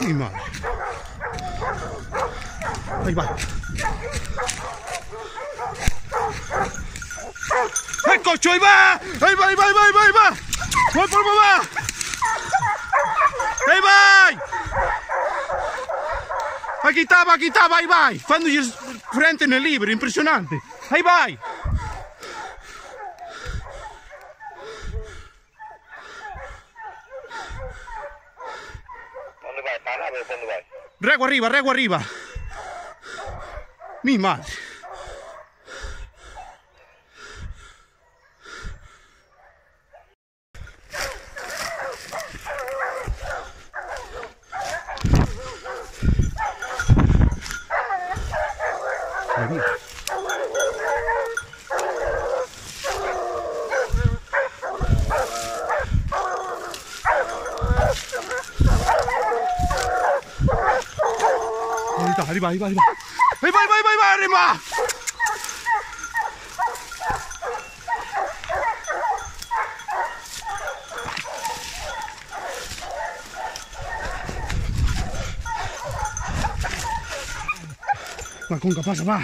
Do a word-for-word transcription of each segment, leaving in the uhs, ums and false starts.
Mi madre. Ahí va. ¡El cocho! ¡Ahí va! ¡Ahí va, ahí va, ahí va, ahí va! Ahí va! ¡Voy por mamá! ¡Ahí va! Aqui estava, aqui estava, aí vai! Quando-lhe frente no livro, impressionante! Aí vai! Quando vai? Para lá, quando vai? Régua arriba, régua arriba! Mi madre! Ahí está, ahí va, ahí va, ahí va. Ahí va, ahí va, ahí va, ahí va, arriba. Va, Conca, pasa, va.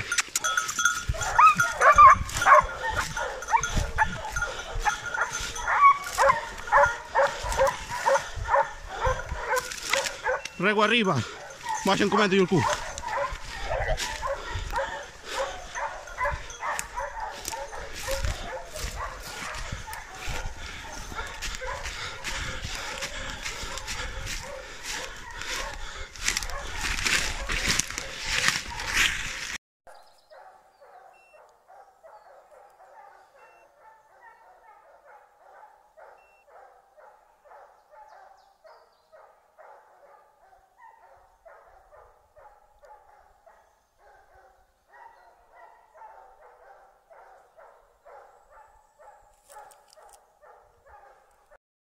Rego arriba. Vaya un comento y el culo.